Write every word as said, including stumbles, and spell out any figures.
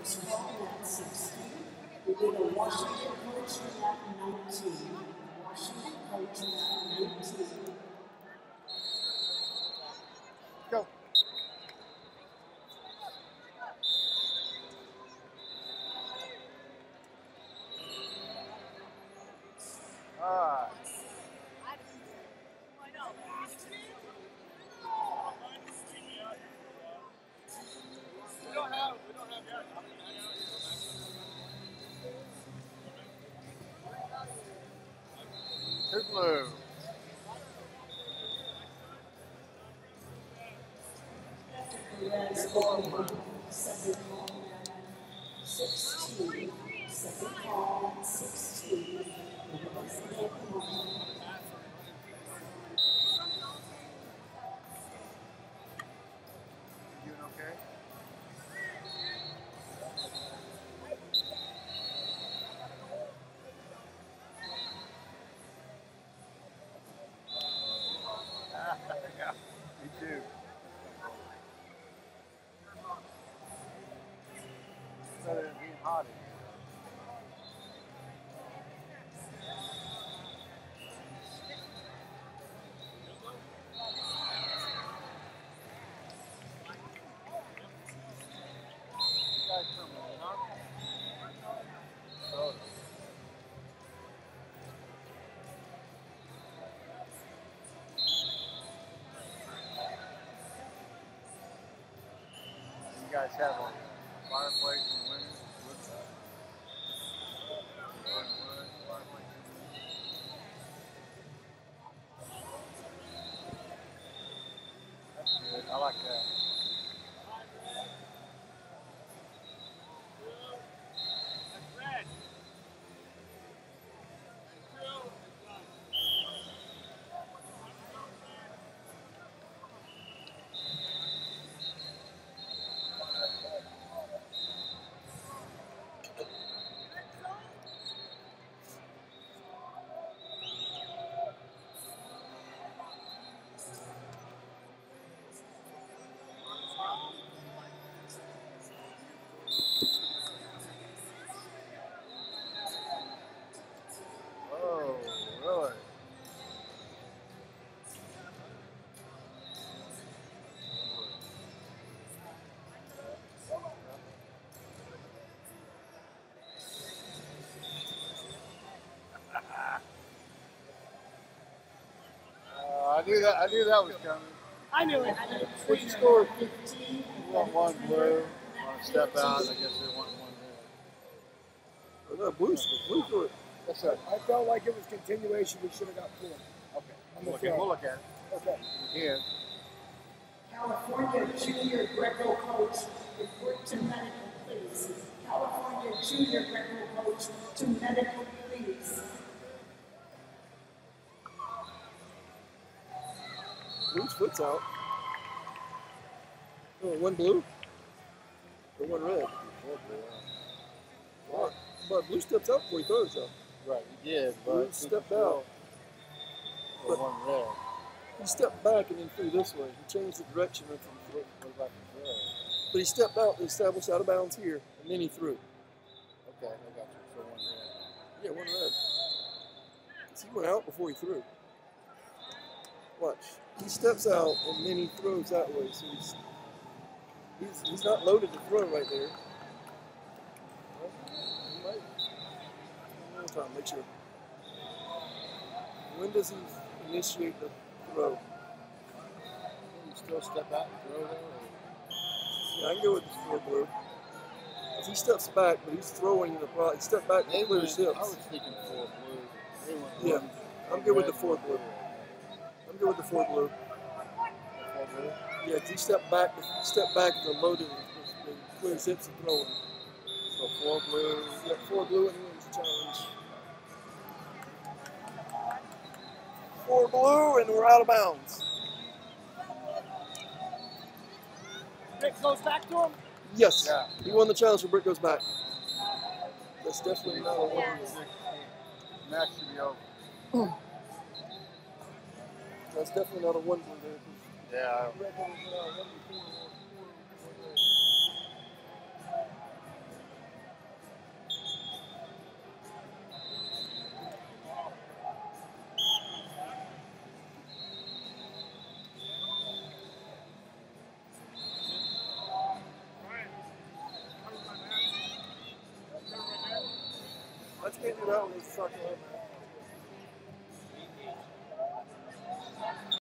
Chris Hall at sixty. We did a Washington coaching at nineteen. Washington coaching at nineteen. Go. All right. We don't have, we don't have yet. Two blue. Perez Bowman, second call at sixteen. Second call at sixteen. Doing okay? Yeah, me too. It's better than being hot in here. You guys from Wisconsin? Oh. You guys have a fireplace and windows? What's that? Wood, wood, fireplace and windows. That's good. I like that. Oh, really? Uh, I knew that. I knew that was coming. I knew it. What's the score? fifteen. We want one blue. Want to step out? I guess they want one red. No, blue, blue threw it. Yes, sir. I felt like it was continuation. We should have got four. Okay. I'm We'll the look, at, throw. we'll look at it. Okay. Again. California Junior Greco coach, report to medical, please. California Junior Greco coach to medical, please. Blue's foot's out. Oh, one blue? Or one red? Well, but blue steps out before he throws, though. Right, he did, but Blue he stepped could out. throw for one red. He stepped back and then threw this way. He changed the direction of from throw. What about the red? But he stepped out and established out of bounds here, and then he threw. Okay, I got you. So one red. Yeah, one red. 'Cause he went out before he threw. Watch. He steps out and then he throws that way. So he's he's, he's not loaded to throw right there. Well, he might. One more time, make sure. When does he initiate the throw? Can you still step out and throw there? Or? Yeah, I can go with the four blue. If he steps back, but he's throwing the pro. He stepped back They and cleared went, his I was hips. thinking four blue. They went Yeah, one, I'm one good with red, the four one blue. I'm good with the four blue. Four blue? Yeah, if he stepped back, if he stepped back and loaded and cleared his hips and throwing. So four blue. Yeah, four blue and he wins the challenge. Four blue and we're out of bounds. Rick goes back to him. Yes, Yeah. he won the challenge. So Brick goes back. That's definitely not a one. Match should be over. That's definitely not a one blue there. Yeah. Red one, uh, one before, one before, one red. I can't do that one. It's fucking up, man.